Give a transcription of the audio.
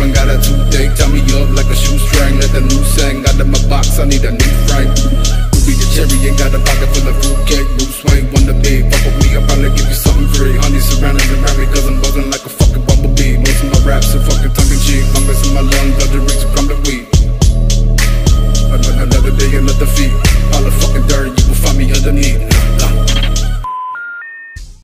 haven't got a toothache, tie me up like a shoestring. Let the news hang out of my box, I need a new frame. Ruby the cherry, ain't got a pocket full of fruitcake. Bruce Wayne, wanna be, fuck with me, I'll probably give you something free. Honey surrounding around me, cause I'm buzzing like a fucking bumblebee. Most of my raps are fucking tongue-in-cheek, fungus in my lungs, blood the rings from the weed. Another day, another feat.